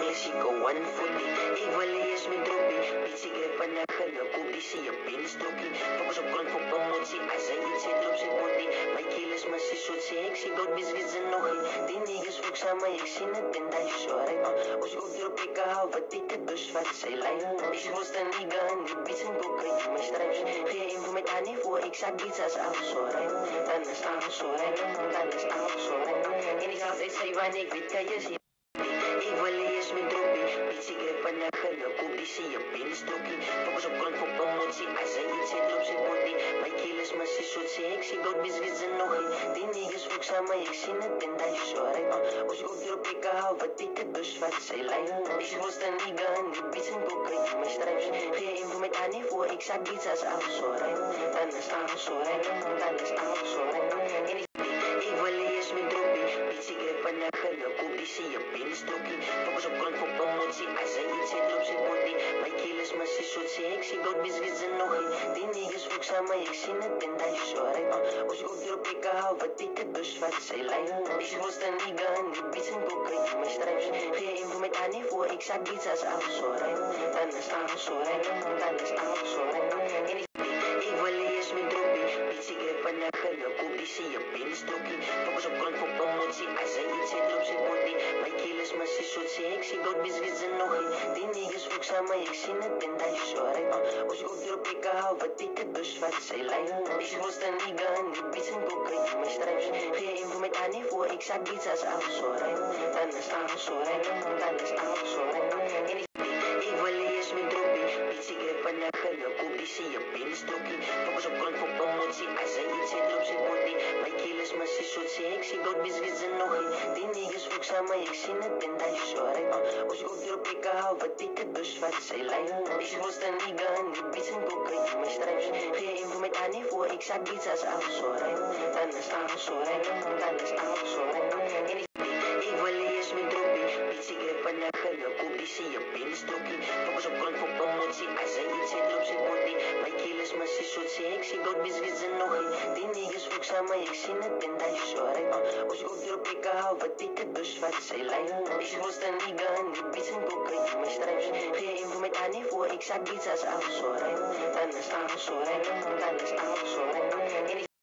klasiko 140. Ik wil eerst met droppie. Bitch, ik heb een nacht en kopie, zie je binnenstokkie. Focus op grond voor promotie. Als hij iets zit op zijn body. Mijn kill is maar zo sexy. God biscuits en nog niet. Die niggas vroeg samen, ik zie het en dat is zo right. Als ik ook drop, ik hou wat ik het dus wat zij lijden. Bitch, ik was de nigga en die bitch en cocaïne. Mijn stripes. Geen info met haar niveau. Ik zag beats als alles zo right. Dan is alles zo right. Dan is alles zo right. En ik altijd zei wanneer ik weet, kan je zien. Ik wil eerst met droppie. Bitch, ik heb een nacht en kopie, zie je binnenstokkie. Focus op grond voor promotie. Als hij iets zit op zijn body. Mijn kill is maar zo sexy. God biscuits en nog niet. Die niggas vroeg samen, ik zie het en dat is zo right. Als ik ook drop, ik hou wat ik het dus wat zij lijden. Bitch, ik was de nigga en die bitch en cocaïne. Mijn stripes. Geen info met haar niveau. Ik zag beats als alles zo right. Dan is alles zo right. Dan is alles zo right. En ik wil eerst met droppie. Bitch, ik heb een nacht en kopie, zie je binnenstokkie. Focus op grond voor promotie. Als hij iets zit op zijn body. Mijn kill is maar zo sexy. God biscuits en nog niet. Die niggas vroeg samen, ik zie het en dat is zo right. Als ik ook drop, ik hou wat ik het dus wat zij lijden. Bitch, ik was de nigga en die bitch en cocaïne. Mijn stripes. Geen info met haar niveau. Ik zag beats als alles zo right. Dan is alles zo right. Dan is alles zo right. En ik wil eerst met droppie. Bitch, ik heb een nacht en kopie, zie je binnenstokkie. Focus op grond voor promotie. Als hij iets zit op zijn body. Mijn kill is maar zo sexy. God biscuits en nog niet. Die niggas vroeg samen, ik zie het en dat is zo right. Als ik ook drop, ik hou wat ik het dus wat zij lijden. Bitch, ik was de nigga en die bitch en cocaïne. Mijn stripes. Geen info met haar niveau. Ik zag beats als alles zo right. Dan is alles zo right. Dan is alles zo right. En ik wil eerst met droppie. Bitch, ik heb een nacht en kopie, zie je binnenstokkie. Focus op grond voor promotie. Als hij iets zit op zijn body. Mijn kill is maar zo sexy. God biscuits en nog niet. Die niggas vroeg samen, ik zie het en dat is zo right. Als ik ook drop, ik hou wat ik het dus wat zij lijden. Bitch, ik was de nigga en die bitch en cocaïne. Mijn stripes. Geen info met haar niveau. Ik zag beats als alles zo right. Dan is alles zo right. Dan is alles zo right. En ik wil eerst met droppie. Bitch, ik heb een nacht en kopie, zie je binnenstokkie. Focus op grond voor promotie. Als hij iets zit op zijn body. Mijn kill is maar zo sexy. God biscuits en nog niet. Die niggas vroeg samen, ik zie het en dat is zo right. Als ik ook drop, ik hou wat ik het dus wat zij lijden. Bitch, ik was de nigga en die bitch en cocaïne. Mijn stripes. Geen info met haar niveau. Ik zag beats als alles zo right. Dan is alles zo right. Dan is alles zo right. En